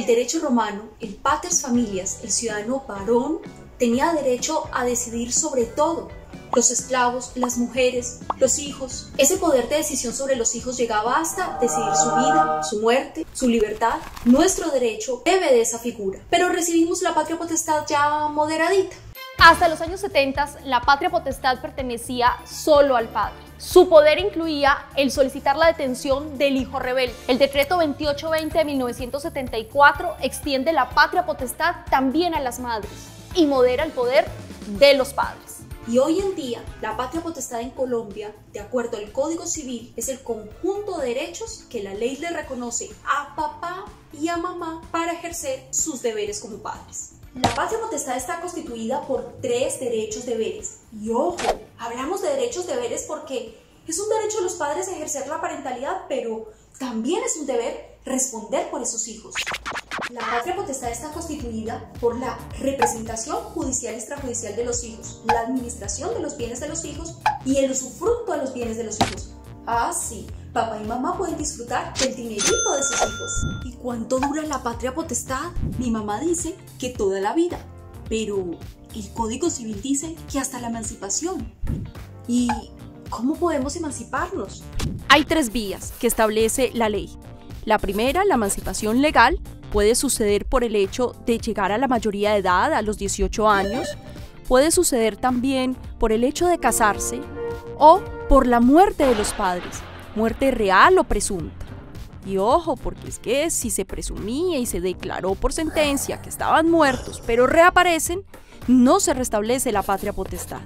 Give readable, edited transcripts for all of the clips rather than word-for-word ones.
derecho romano, el paters familias, el ciudadano varón, tenía derecho a decidir sobre todo. Los esclavos, las mujeres, los hijos. Ese poder de decisión sobre los hijos llegaba hasta decidir su vida, su muerte, su libertad. Nuestro derecho bebe de esa figura. Pero recibimos la patria potestad ya moderadita. Hasta los años 70, la patria potestad pertenecía solo al padre. Su poder incluía el solicitar la detención del hijo rebelde. El decreto 2820 de 1974 extiende la patria potestad también a las madres y modera el poder de los padres. Y hoy en día, la patria potestad en Colombia, de acuerdo al Código Civil, es el conjunto de derechos que la ley le reconoce a papá y a mamá para ejercer sus deberes como padres. La patria potestad está constituida por 3 derechos deberes. Y ojo, hablamos de derechos deberes porque es un derecho de los padres ejercer la parentalidad, pero también es un deber responder por esos hijos. La patria potestad está constituida por la representación judicial y extrajudicial de los hijos, la administración de los bienes de los hijos y el usufructo de los bienes de los hijos. Ah, sí, papá y mamá pueden disfrutar del dinerito de sus hijos. ¿Y cuánto dura la patria potestad? Mi mamá dice que toda la vida, pero el Código Civil dice que hasta la emancipación. ¿Y cómo podemos emanciparnos? Hay 3 vías que establece la ley. La primera, la emancipación legal, puede suceder por el hecho de llegar a la mayoría de edad, a los 18 años. Puede suceder también por el hecho de casarse o por la muerte de los padres, muerte real o presunta. Y ojo, porque es que si se presumía y se declaró por sentencia que estaban muertos, pero reaparecen, no se restablece la patria potestad.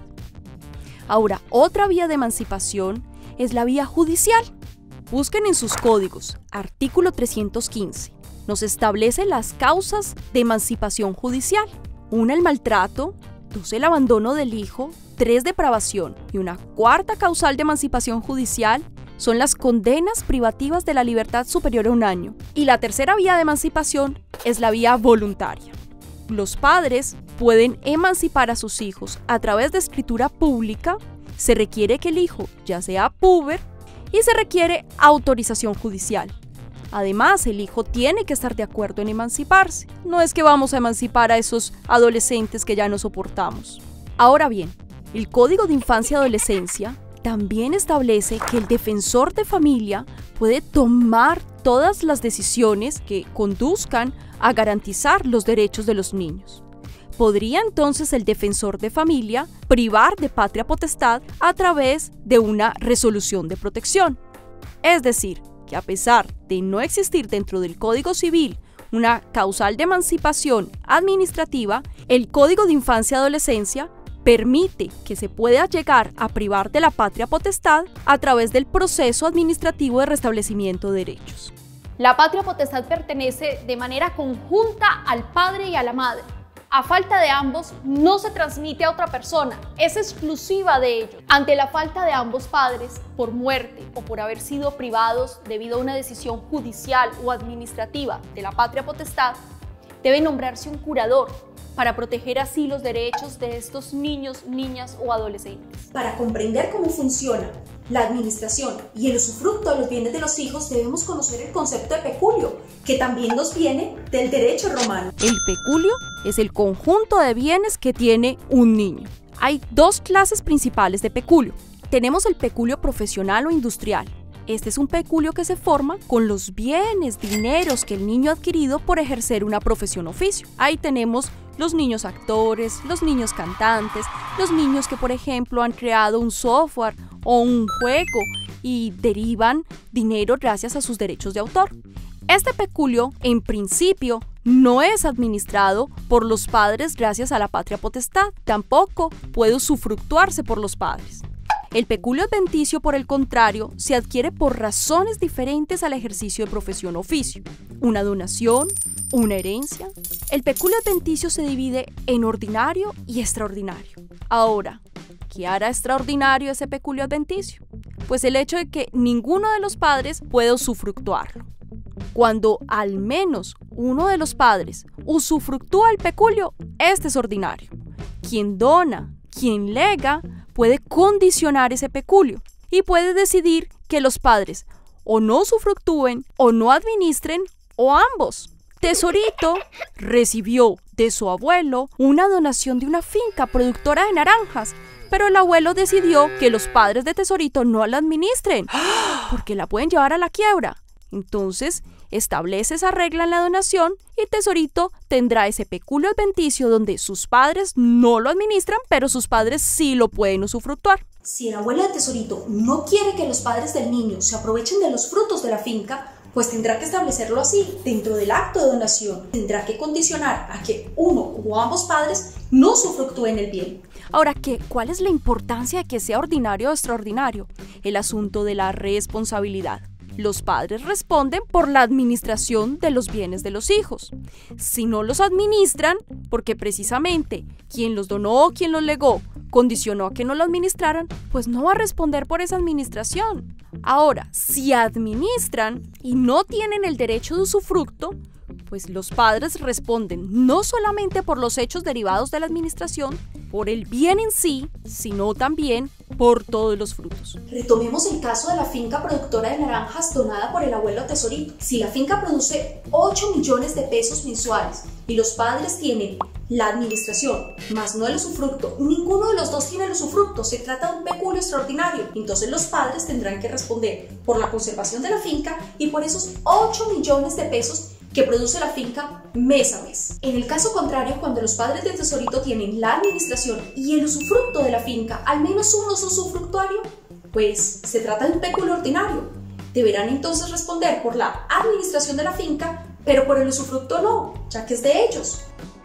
Ahora, otra vía de emancipación es la vía judicial. Busquen en sus códigos, artículo 315. Nos establece las causas de emancipación judicial. 1, el maltrato. 2, el abandono del hijo. 3, depravación. Y una 4ª causal de emancipación judicial son las condenas privativas de la libertad superior a 1 año. Y la tercera vía de emancipación es la vía voluntaria. Los padres pueden emancipar a sus hijos a través de escritura pública. Se requiere que el hijo ya sea púber y se requiere autorización judicial. Además, el hijo tiene que estar de acuerdo en emanciparse. No es que vamos a emancipar a esos adolescentes que ya no soportamos. Ahora bien, el Código de Infancia y Adolescencia también establece que el defensor de familia puede tomar todas las decisiones que conduzcan a garantizar los derechos de los niños. ¿Podría entonces el defensor de familia privar de patria potestad a través de una resolución de protección? Es decir, que a pesar de no existir dentro del Código Civil una causal de emancipación administrativa, el Código de Infancia y Adolescencia permite que se pueda llegar a privar de la patria potestad a través del proceso administrativo de restablecimiento de derechos. La patria potestad pertenece de manera conjunta al padre y a la madre. A falta de ambos, no se transmite a otra persona, es exclusiva de ellos. Ante la falta de ambos padres, por muerte o por haber sido privados debido a una decisión judicial o administrativa de la patria potestad, debe nombrarse un curador para proteger así los derechos de estos niños, niñas o adolescentes. Para comprender cómo funciona la administración y el usufructo de los bienes de los hijos, debemos conocer el concepto de peculio, que también nos viene del derecho romano. El peculio es el conjunto de bienes que tiene un niño. Hay 2 clases principales de peculio. Tenemos el peculio profesional o industrial. Este es un peculio que se forma con los bienes, dineros que el niño ha adquirido por ejercer una profesión o oficio. Ahí tenemos los niños actores, los niños cantantes, los niños que, por ejemplo, han creado un software o un juego y derivan dinero gracias a sus derechos de autor. Este peculio, en principio, no es administrado por los padres gracias a la patria potestad, tampoco puede usufructuarse por los padres. El peculio adventicio, por el contrario, se adquiere por razones diferentes al ejercicio de profesión o oficio. Una donación, una herencia. El peculio adventicio se divide en ordinario y extraordinario. Ahora, ¿qué hará extraordinario ese peculio adventicio? Pues el hecho de que ninguno de los padres puede usufructuarlo. Cuando al menos uno de los padres usufructúa el peculio, este es ordinario. Quien dona, quien lega, puede condicionar ese peculio y puede decidir que los padres o no usufructúen o no administren o ambos. Tesorito recibió de su abuelo una donación de una finca productora de naranjas, pero el abuelo decidió que los padres de Tesorito no la administren, porque la pueden llevar a la quiebra. Entonces, establece esa regla en la donación y Tesorito tendrá ese peculio adventicio donde sus padres no lo administran, pero sus padres sí lo pueden usufructuar. Si el abuelo de Tesorito no quiere que los padres del niño se aprovechen de los frutos de la finca, pues tendrá que establecerlo así, dentro del acto de donación. Tendrá que condicionar a que uno o ambos padres no usufructúen el bien. Ahora, ¿cuál es la importancia de que sea ordinario o extraordinario? El asunto de la responsabilidad. Los padres responden por la administración de los bienes de los hijos. Si no los administran, porque precisamente quien los donó o quien los legó condicionó a que no lo administraran, pues no va a responder por esa administración. Ahora, si administran y no tienen el derecho de usufructo, pues los padres responden no solamente por los hechos derivados de la administración, por el bien en sí, sino también por todos los frutos. Retomemos el caso de la finca productora de naranjas donada por el abuelo Tesorito. Si la finca produce 8 millones de pesos mensuales y los padres tienen la administración, más no el usufructo, ninguno de los dos tiene el usufructo, se trata de un peculio extraordinario. Entonces los padres tendrán que responder por la conservación de la finca y por esos 8 millones de pesos que produce la finca mes a mes. En el caso contrario, cuando los padres de Tesorito tienen la administración y el usufructo de la finca, al menos uno es usufructuario, pues se trata de un peculio ordinario. Deberán entonces responder por la administración de la finca, pero por el usufructo no, ya que es de ellos.